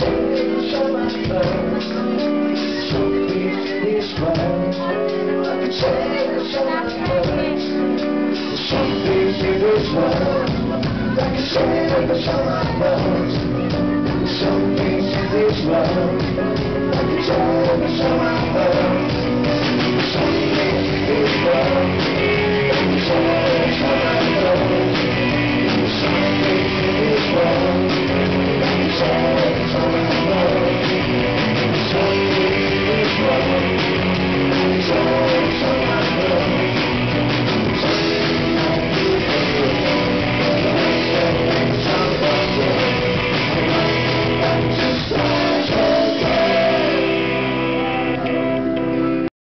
say so much love. Some things in this world, I can say so much love. Some things in this world, I can say so much love. Some things in this world, I can say so much love. Some things